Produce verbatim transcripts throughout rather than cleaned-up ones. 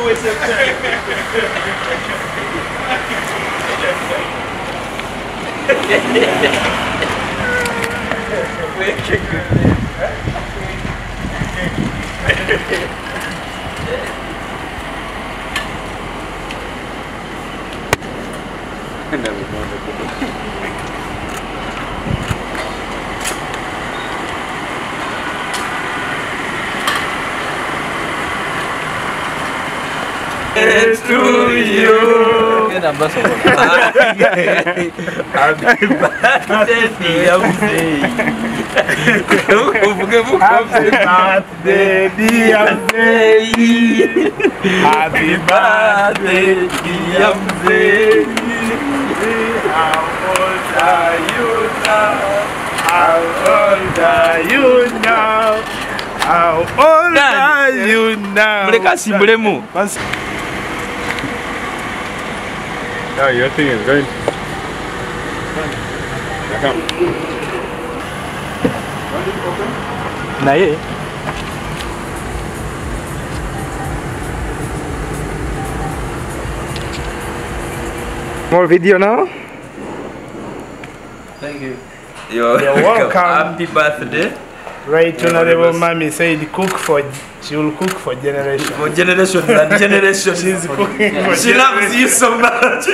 It's to you. Happy birthday, dear Mzee. Happy birthday, dear Mzee. How old are you now? How old are you now? How old are you now? No, your thing is going. Come. Nae. More video now? Thank you. You're, You're welcome. Happy birthday. Right, honorable mommy said cook for, she will cook for generations. For generations and generations. She's cooking for She loves you so much.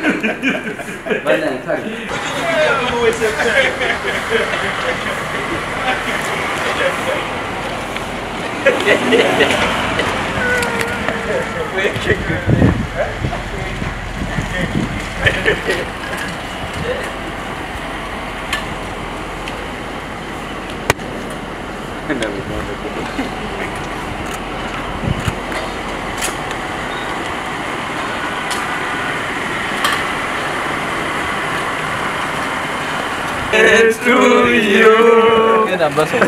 It's to you. Happy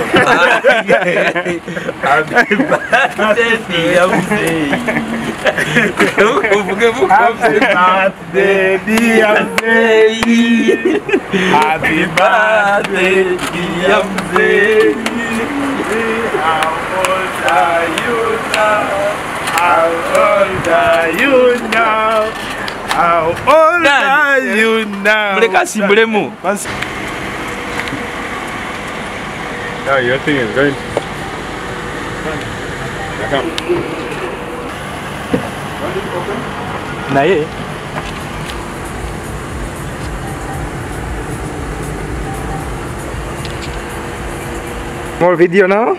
birthday, dear Mzee. Happy birthday, dear Mzee. Happy birthday, dear Mzee. How old are you now? How old are you now? How old are you now? No, your thing is going. Come. Nae. More video now?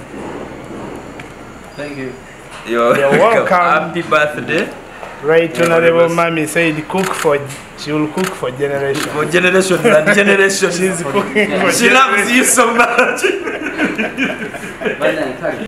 Thank you. You're, You're welcome. Happy birthday. Right, honorable mommy said cook for, she will cook for generations. For generations and generations. She's cooking for She loves you so much.